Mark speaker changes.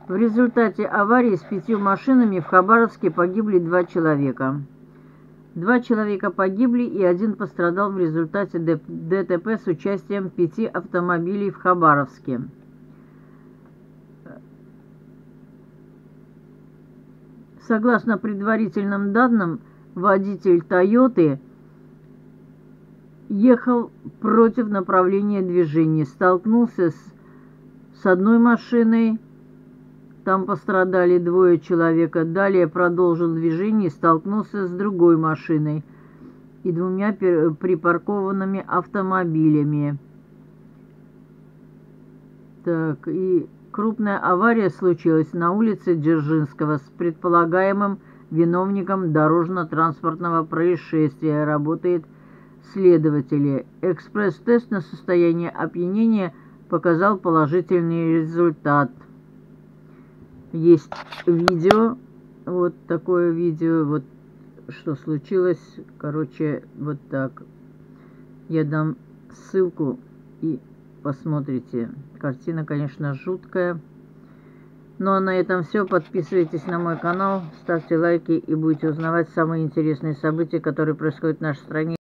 Speaker 1: В результате аварии с 5 машинами в Хабаровске погибли 2 человека. 2 человека погибли и 1 пострадал в результате ДТП с участием 5 автомобилей в Хабаровске. Согласно предварительным данным, водитель «Тойоты» ехал против направления движения, столкнулся с одной машиной, там пострадали 2 человека, далее продолжил движение и столкнулся с другой машиной и 2 припаркованными автомобилями. Так, и крупная авария случилась на улице Дзержинского с предполагаемым виновником дорожно-транспортного происшествия. Работают следователи. Экспресс-тест на состояние опьянения показал положительный результат. Есть видео, вот такое видео, вот что случилось. Короче, вот так. Я дам ссылку и посмотрите. Картина, конечно, жуткая. Ну а на этом все. Подписывайтесь на мой канал, ставьте лайки и будете узнавать самые интересные события, которые происходят в нашей стране.